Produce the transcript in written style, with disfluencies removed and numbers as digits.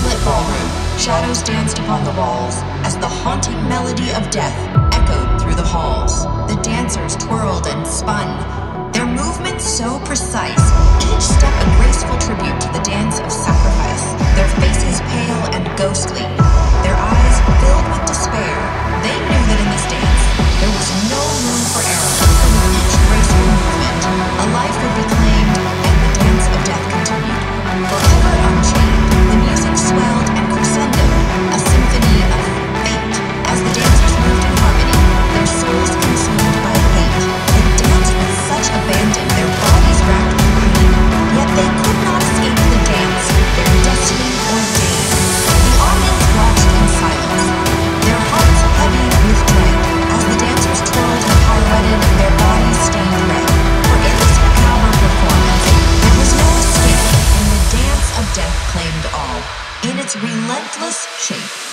moonlit ballroom, shadows danced upon the walls as the haunting melody of death echoed through the halls. The dancers twirled and spun, their movements so precise, each step a graceful tribute to the dance of sacrifice. Their faces pale and ghostly, their eyes filled with despair. They knew that in this dance, there was no room for error. With each graceful movement, a life would be claimed, and the dance of death continued. Forever unchained, the music swelled and crescendoed, a symphony of fate. As the dancers moved in harmony, their souls consumed by hate. They danced with such abandon, their bodies racked with pain. Yet they could not escape the dance, their destiny ordained. The audience watched in silence, their hearts heavy with dread, as the dancers twirled and pirouetted, their bodies stained red. For in this macabre performance, there was no escape, and the dance of death claimed all, in its relentless shape.